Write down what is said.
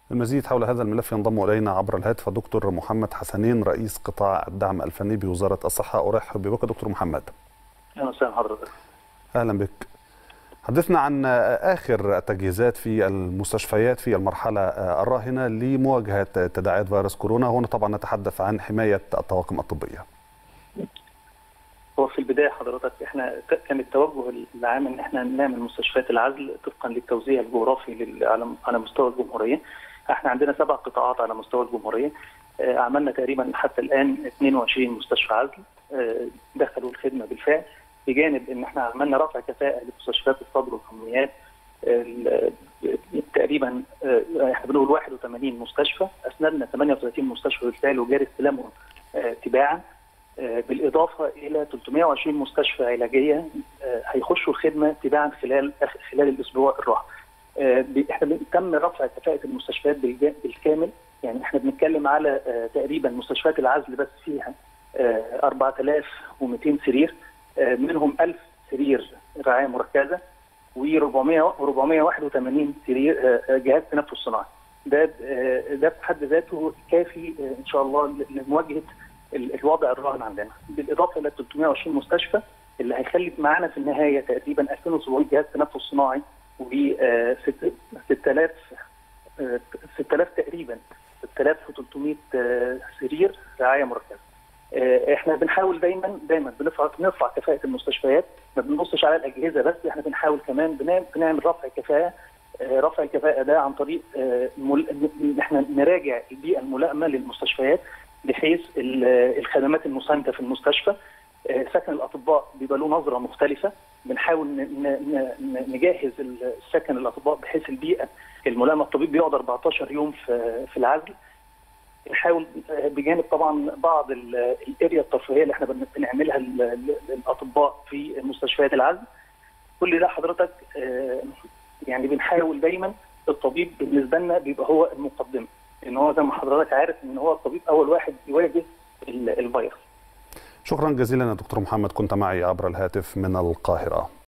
المزيد حول هذا الملف ينضم إلينا عبر الهاتف الدكتور محمد حسنين، رئيس قطاع الدعم الفني بوزارة الصحة. أرحب بك دكتور محمد. أهلا وسهلا حضرتك. أهلا بك. حدثنا عن آخر التجهيزات في المستشفيات في المرحلة الراهنة لمواجهة تداعيات فيروس كورونا. هنا طبعا نتحدث عن حماية الطواقم الطبية. هو في البداية حضرتك احنا كان التوجه العام ان احنا نعمل مستشفيات العزل طبقا للتوزيع الجغرافي على مستوى الجمهورية. احنا عندنا 7 قطاعات على مستوى الجمهورية. عملنا تقريبا حتى الآن 22 مستشفى عزل دخلوا الخدمة بالفعل، بجانب ان احنا عملنا رفع كفاءة لمستشفيات الصدر والحميات. تقريبا احنا بنقول 81 مستشفى، اسندنا 38 مستشفى بالفعل وجاري استلامهم تباعا، بالاضافه الى 320 مستشفى علاجيه هيخشوا الخدمه تباعا خلال الاسبوع الراهن. احنا تم رفع كفاءه المستشفيات بالكامل، يعني احنا بنتكلم على تقريبا مستشفيات العزل بس فيها 4200 سرير، منهم 1000 سرير رعايه مركزه و481 سرير جهاز تنفس صناعي. ده في حد ذاته كافي ان شاء الله لمواجهه الوضع الراهن عندنا، بالاضافه الى 320 مستشفى اللي هيخلي معانا في النهايه تقريبا 2700 جهاز تنفس صناعي و 6000 تقريبا 6300 سرير رعايه مركزه. احنا بنحاول دايما بنرفع كفاءه المستشفيات، ما بنبصش على الاجهزه بس، احنا بنحاول كمان بنعمل رفع كفاءه. رفع الكفاءه ده عن طريق ان احنا نراجع البيئه الملائمه للمستشفيات بحيث الخدمات المساندة في المستشفى. سكن الأطباء بيبقى له نظرة مختلفة، بنحاول نجهز السكن الأطباء بحيث البيئة الملائمة. الطبيب بيقعد 14 يوم في العزل. بنحاول بجانب طبعا بعض الاريا الترفيهية اللي احنا بنعملها للأطباء في مستشفيات العزل. كل ده حضرتك يعني بنحاول دايما الطبيب بالنسبة لنا بيبقى هو المقدمة، ان هو زي ما حضرتك عارف ان هو الطبيب اول واحد يواجه الفيروس. شكرا جزيلا يا دكتور محمد، كنت معي عبر الهاتف من القاهرة.